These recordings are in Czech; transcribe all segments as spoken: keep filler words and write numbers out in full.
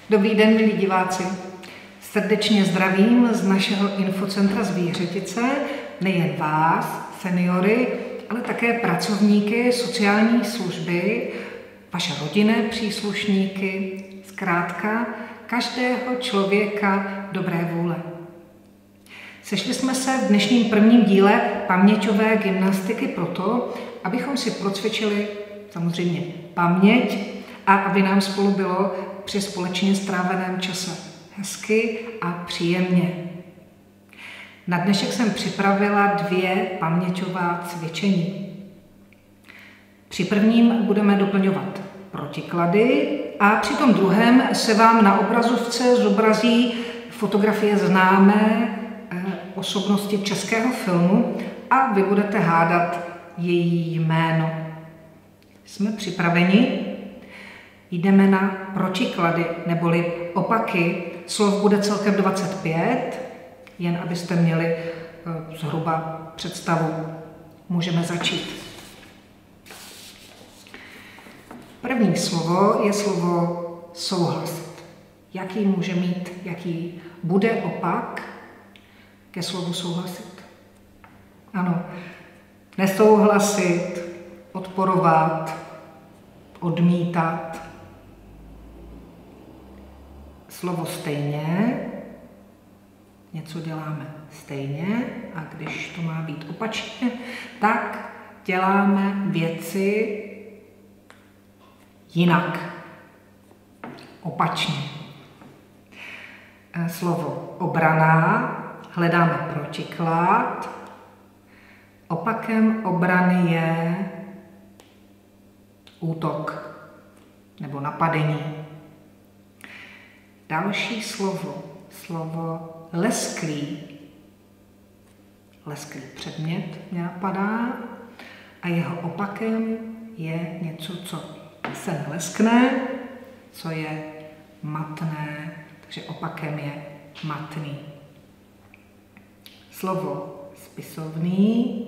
Dobrý den, milí diváci. Srdečně zdravím z našeho infocentra Zvířetice nejen vás, seniory, ale také pracovníky sociální služby, vaše rodinné příslušníky, zkrátka každého člověka dobré vůle. Sešli jsme se v dnešním prvním díle paměťové gymnastiky proto, abychom si procvičili samozřejmě paměť a aby nám spolu bylo při společně stráveném čase hezky a příjemně. Na dnešek jsem připravila dvě paměťová cvičení. Při prvním budeme doplňovat protiklady a při tom druhém se vám na obrazovce zobrazí fotografie známé osobnosti českého filmu a vy budete hádat její jméno. Jsme připraveni? Jdeme na protiklady, neboli opaky. Slov bude celkem dvacet pět, jen abyste měli zhruba představu. Můžeme začít. První slovo je slovo souhlasit. Jaký může mít, jaký bude opak ke slovu souhlasit? Ano, nesouhlasit, odporovat, odmítat. Slovo stejně, něco děláme stejně a když to má být opačně, tak děláme věci jinak, opačně. Slovo obrana, hledáme protiklad. Opakem obrany je útok nebo napadení. Další slovo, slovo lesklý. Lesklý předmět mě napadá a jeho opakem je něco, co se neleskne, co je matné, takže opakem je matný. Slovo spisovný,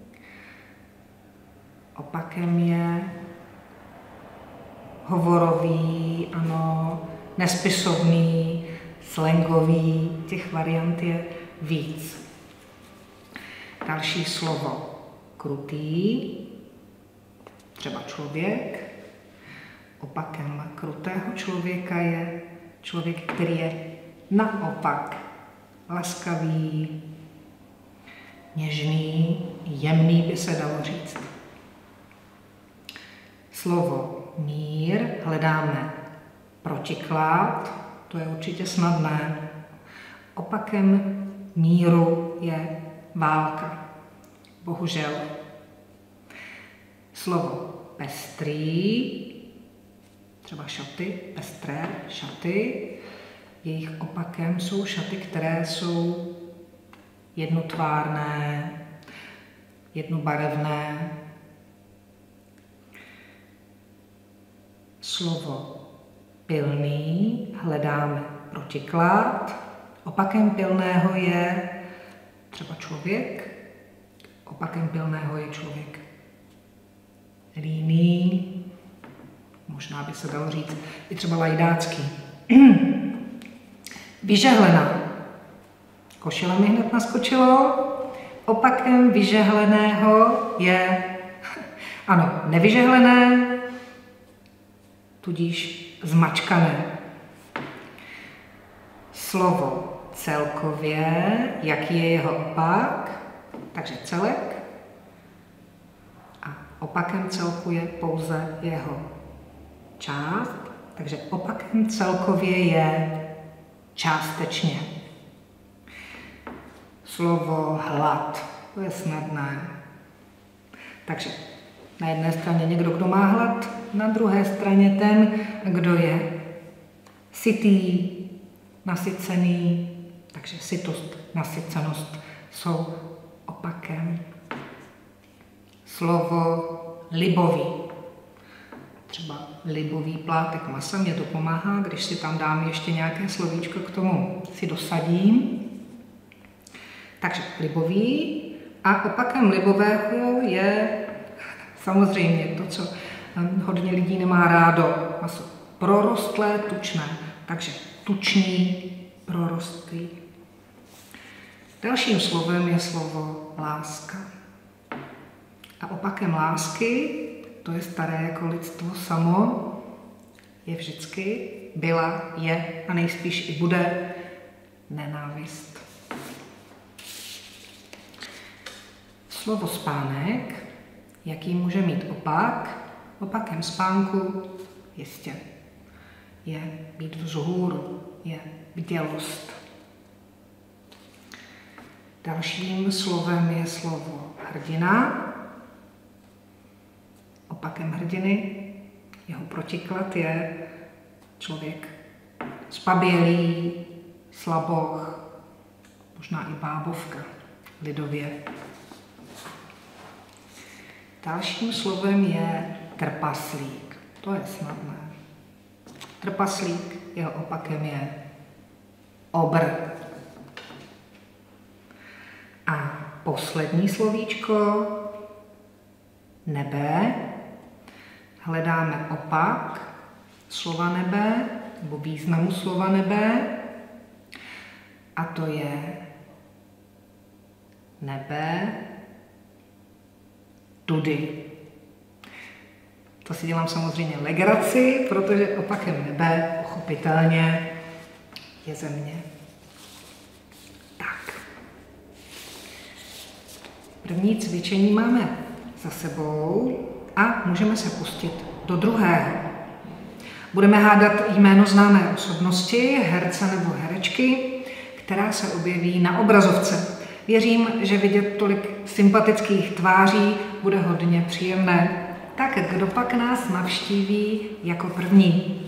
opakem je hovorový, ano, nespisovný, slangový, těch variant je víc. Další slovo krutý, třeba člověk. Opakem krutého člověka je člověk, který je naopak laskavý, něžný, jemný by se dalo říct. Slovo mír hledáme protiklad, to je určitě snadné. Opakem míru je válka. Bohužel. Slovo pestrý, třeba šaty, pestré šaty. Jejich opakem jsou šaty, které jsou jednotvárné, jednobarevné. Slovo pilný hledáme protiklad. Opakem pilného je třeba člověk. Opakem pilného je člověk líný. Možná by se dalo říct i třeba lajdácký. Vyžehlená. Košile mi hned naskočilo. Opakem vyžehleného je, ano, nevyžehlené, tudíž zmačkané. Slovo celkově, jaký je jeho opak, takže celek. A opakem celku je pouze jeho část, takže opakem celkově je částečně. Slovo hlad, to je snadné. Takže na jedné straně někdo, kdo má hlad, na druhé straně ten, kdo je sytý, nasycený, takže sytost, nasycenost jsou opakem. Slovo libový. Třeba libový plátek masa, mě to pomáhá, když si tam dám ještě nějaké slovíčko k tomu, si dosadím. Takže libový a opakem libového je samozřejmě to, co hodně lidí nemá rádo. Maso prorostlé, tučné. Takže tučný, prorostlý. Dalším slovem je slovo láska. A opakem lásky, to je staré jako lidstvo samo, je vždycky, byla, je a nejspíš i bude nenávist. Slovo spánek, jaký může mít opak, opakem spánku jistě je být vzhůru, je bdělost. Dalším slovem je slovo hrdina. Opakem hrdiny, jeho protiklad je člověk zbabělý, slaboch, možná i bábovka, lidově. Dalším slovem je trpaslík. To je snadné. Trpaslík, jeho opakem je obr. A poslední slovíčko, nebe. Hledáme opak slova nebe, nebo významu slova nebe. A to je nebe, tudy. To si dělám samozřejmě legraci, protože opakem nebe, pochopitelně, je země. Tak. První cvičení máme za sebou a můžeme se pustit do druhého. Budeme hádat jméno známé osobnosti, herce nebo herečky, která se objeví na obrazovce. Věřím, že vidět tolik sympatických tváří bude hodně příjemné. Tak kdo pak nás navštíví jako první?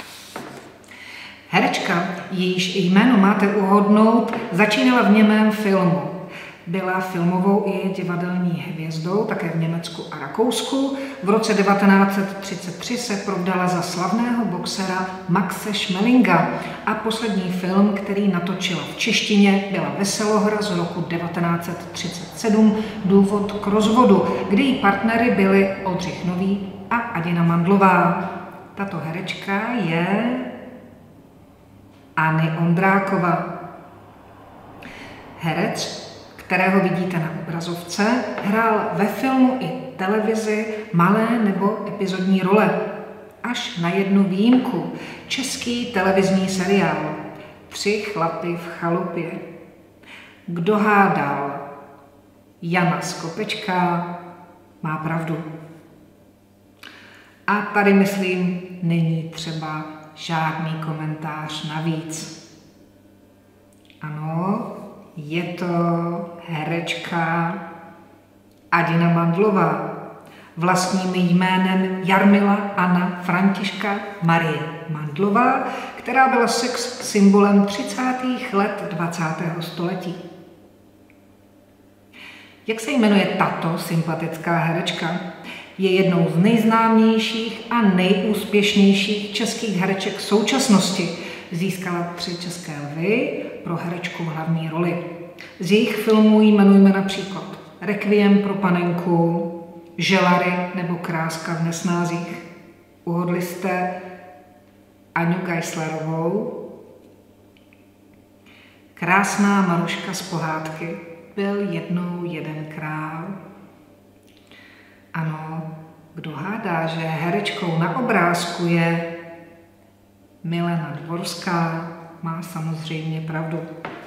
Herečka, jejíž jméno máte uhodnout, začínala v němém filmu. Byla filmovou i divadelní hvězdou, také v Německu a Rakousku. V roce devatenáct set třicet tři se provdala za slavného boxera Maxe Schmelinga a poslední film, který natočila v češtině, byla Veselohra z roku devatenáct set třicet sedm, Důvod k rozvodu, kdy její partnery byli Oldřich Nový a Adina Mandlová. Tato herečka je Anny Ondráková. Herec, kterého vidíte na obrazovce, hrál ve filmu i televizi malé nebo epizodní role. Až na jednu výjimku. Český televizní seriál Tři chlapy v chalupě. Kdo hádal Jana Skopečka, má pravdu. A tady, myslím, není třeba žádný komentář navíc. Ano, je to herečka Adina Mandlová, vlastním jménem Jarmila Anna Františka Marie Mandlová, která byla sex symbolem třicátých let dvacátého století. Jak se jmenuje tato sympatická herečka? Je jednou z nejznámějších a nejúspěšnějších českých hereček současnosti. Získala tři české lvy pro herečku v hlavní roli. Z jejich filmů jmenujeme například Requiem pro panenku, Želary nebo Kráska v nesnázích. Uhodli jste Aňu Geislerovou? Krásná Maruška z pohádky. Byl jednou jeden král. Ano, kdo hádá, že herečkou na obrázku je Milena Dvorská, má samozřejmě pravdu.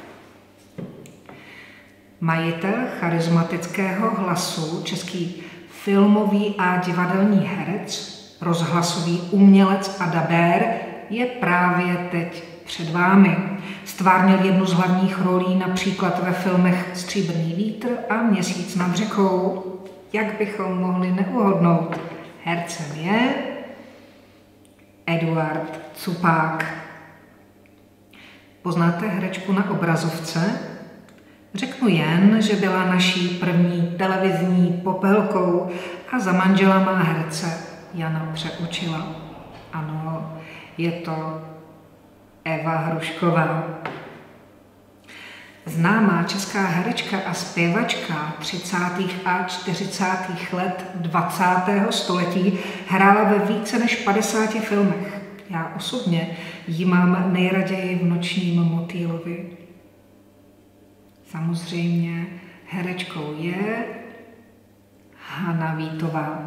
Majitel charismatického hlasu, český filmový a divadelní herec, rozhlasový umělec a dabér, je právě teď před vámi. Stvárnil jednu z hlavních rolí například ve filmech Stříbrný vítr a Měsíc nad řekou. Jak bychom mohli neuhodnout? Hercem je Eduard Cupák. Poznáte herečku na obrazovce? Řeknu jen, že byla naší první televizní popelkou a za manžela má herce Jana Přeučila. Ano, je to Eva Hrušková. Známá česká herečka a zpěvačka třicátých a čtyřicátých let dvacátého století hrála ve více než padesáti filmech. Já osobně Jí mám nejraději v Nočním motýlovi. Samozřejmě herečkou je Hana Vítová.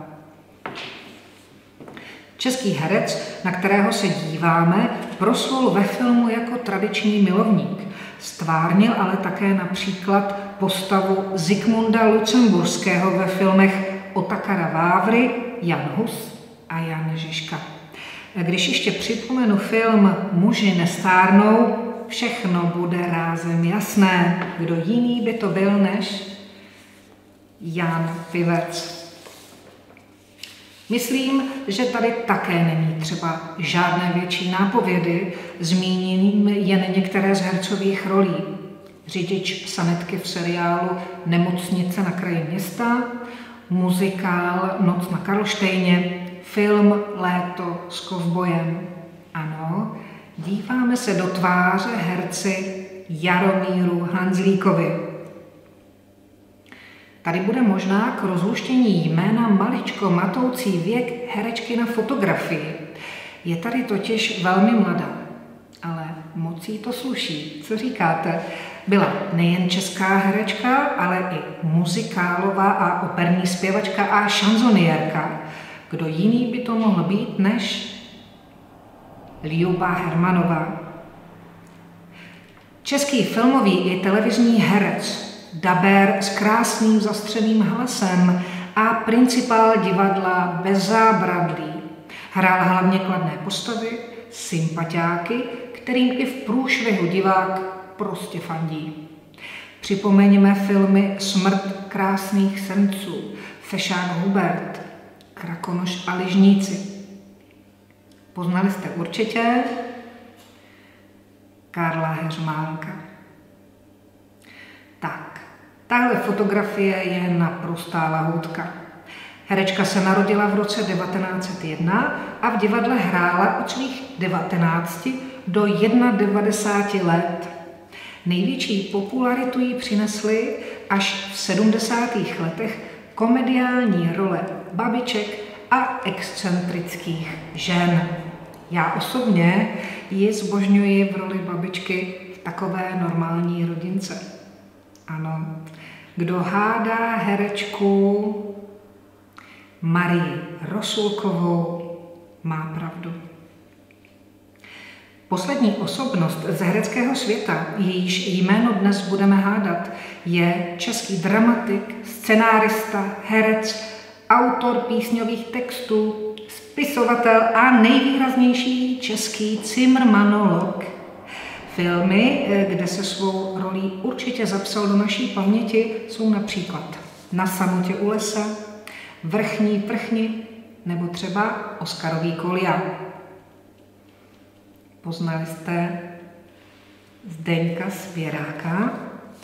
Český herec, na kterého se díváme, proslul ve filmu jako tradiční milovník. Stvárnil ale také například postavu Zikmunda Lucemburského ve filmech Otakara Vávry, Jan Hus a Jan Žižka. Když ještě připomenu film Muži nestárnou, všechno bude rázem jasné. Kdo jiný by to byl než Jan Pivec. Myslím, že tady také není třeba žádné větší nápovědy, zmíním jen některé z hercových rolí. Řidič sanitky v seriálu Nemocnice na kraji města, muzikál Noc na Karlštejně, film Léto s kovbojem. Ano, díváme se do tváře herci Jaromíru Hanzlíkovi. Tady bude možná k rozluštění jména maličko matoucí věk herečky na fotografii. Je tady totiž velmi mladá, ale moc jí to sluší. Co říkáte? Byla nejen česká herečka, ale i muzikálová a operní zpěvačka a šanzoniérka. Kdo jiný by to mohl být než Ljuba Hermanová. Český filmový i televizní herec, dabér s krásným zastřeným hlasem a principál divadla Bez zábradlí. Hrál hlavně kladné postavy, sympatiáky, kterým i v průšvihu divák prostě fandí. Připomeňme filmy Smrt krásných srnců, Fešák Hubert, Krakonoš a Ližníci. Poznali jste určitě Karla Heřmánka. Tak, tahle fotografie je naprostá lahůdka. Herečka se narodila v roce devatenáct set jedna a v divadle hrála od svých devatenácti do devadesát jedna let. Největší popularitu jí přinesly až v sedmdesátých letech komediální role babiček a excentrických žen. Já osobně ji zbožňuji v roli babičky v takové normální rodince. Ano, kdo hádá herečku Marii Rosulkovou, má pravdu. Poslední osobnost z hereckého světa, jejíž jméno dnes budeme hádat, je český dramatik, scenárista, herec, autor písňových textů, spisovatel a nejvýraznější český cimrmanolog. Filmy, kde se svou rolí určitě zapsal do naší paměti, jsou například Na samotě u lesa, Vrchní prchni nebo třeba Oskarový Kolja. Poznali jste Zdeňka Svěráka?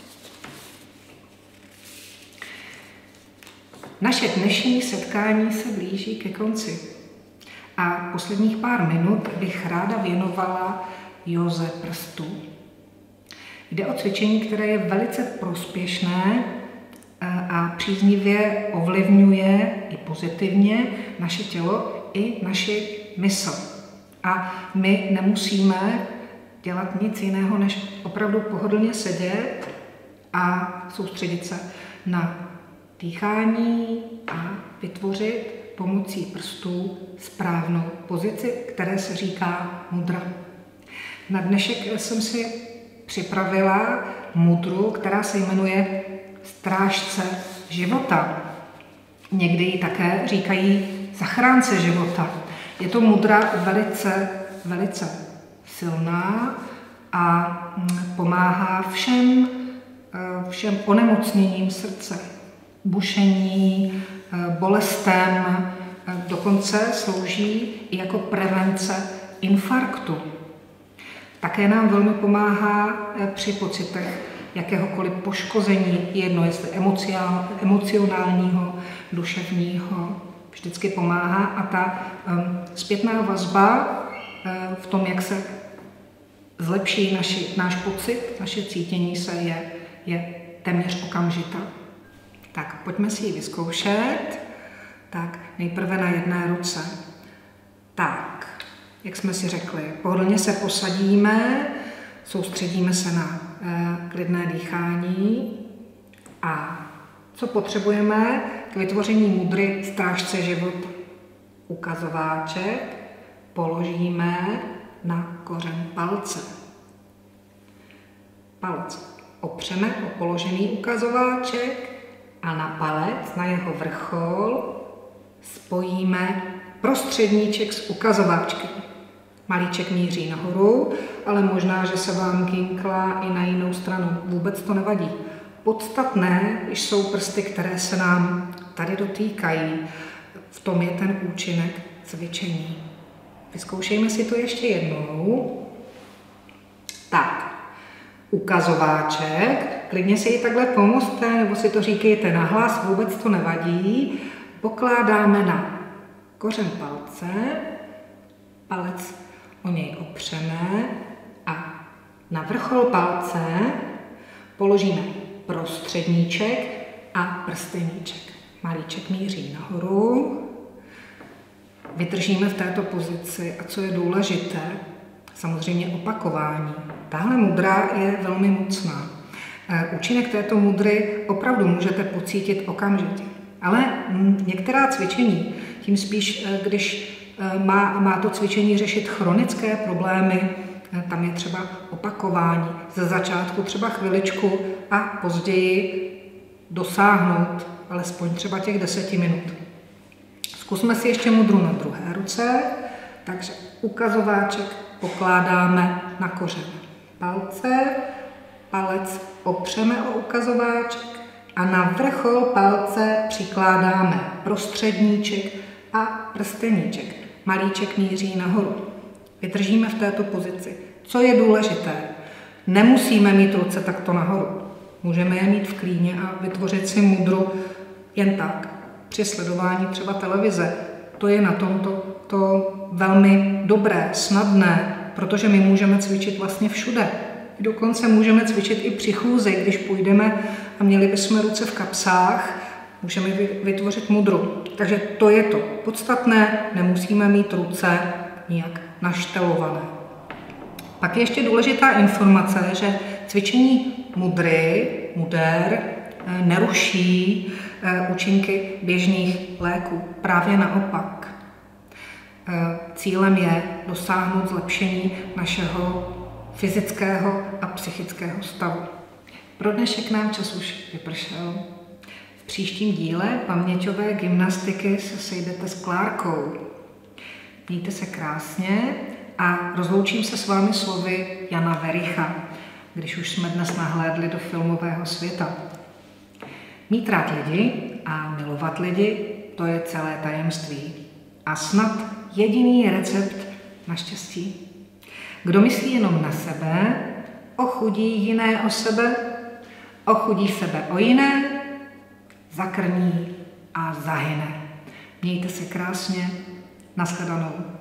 Naše dnešní setkání se blíží ke konci a posledních pár minut bych ráda věnovala józe prstů. Jde o cvičení, které je velice prospěšné a příznivě ovlivňuje i pozitivně naše tělo i naši mysl. A my nemusíme dělat nic jiného, než opravdu pohodlně sedět a soustředit se na dýchání a vytvořit pomocí prstů správnou pozici, které se říká mudra. Na dnešek jsem si připravila mudru, která se jmenuje Strážce života. Někdy ji také říkají zachránce života. Je to mudra velice, velice silná a pomáhá všem, všem onemocněním srdce, bušení, bolestem, dokonce slouží i jako prevence infarktu. Také nám velmi pomáhá při pocitech jakéhokoliv poškození, jedno jestli emocionálního, duševního, vždycky pomáhá a ta um, zpětná vazba uh, v tom, jak se zlepší naši, náš pocit, naše cítění se je, je téměř okamžitá. Tak pojďme si ji vyzkoušet. Tak nejprve na jedné ruce. Tak, jak jsme si řekli. Pohodlně se posadíme, soustředíme se na eh, klidné dýchání a co potřebujeme k vytvoření mudry Strážce života. Ukazováček položíme na kořen palce. Palec opřeme o položený ukazováček a na palec, na jeho vrchol, spojíme prostředníček s ukazováčkem. Malíček míří nahoru, ale možná, že se vám kýmklá i na jinou stranu. Vůbec to nevadí. Podstatné jsou prsty, které se nám tady dotýkají. V tom je ten účinek cvičení. Vyzkoušejme si to ještě jednou. Tak, ukazováček, klidně si ji takhle pomozte, nebo si to říkejte nahlas, vůbec to nevadí. Pokládáme na kořen palce, palec o něj opřeme a na vrchol palce položíme prostředníček a prsteníček. Malíček míří nahoru, vydržíme v této pozici a co je důležité, samozřejmě opakování. Tahle mudra je velmi mocná. Účinek této mudry opravdu můžete pocítit okamžitě. Ale některá cvičení, tím spíš, když má, má to cvičení řešit chronické problémy, tam je třeba opakování. Ze začátku třeba chviličku a později dosáhnout alespoň třeba těch deseti minut. Zkusme si ještě mudru na druhé ruce. Takže ukazováček pokládáme na kořen palce, palec opřeme o ukazováček a na vrchol palce přikládáme prostředníček a prsteníček. Malíček míří nahoru. Vydržíme v této pozici. Co je důležité? Nemusíme mít ruce takto nahoru. Můžeme je mít v klíně a vytvořit si mudru jen tak. Při sledování třeba televize. To je na tomto to velmi dobré, snadné, protože my můžeme cvičit vlastně všude. Dokonce můžeme cvičit i při chůzi, když půjdeme a měli bychom ruce v kapsách, můžeme vytvořit mudru. Takže to je to podstatné, nemusíme mít ruce nijak naštelované. Pak je ještě důležitá informace, že cvičení mudry, muder, neruší účinky běžných léků. Právě naopak. Cílem je dosáhnout zlepšení našeho fyzického a psychického stavu. Pro dnešek nám čas už vypršel. V příštím díle paměťové gymnastiky se sejdete s Klárkou. Mějte se krásně a rozloučím se s vámi slovy Jana Vericha, když už jsme dnes nahlédli do filmového světa. Mít rád lidi a milovat lidi, to je celé tajemství. A snad jediný recept na štěstí. Kdo myslí jenom na sebe, ochudí jiné o sebe, ochudí sebe o jiné, zakrní a zahyne. Mějte se krásně, nashledanou.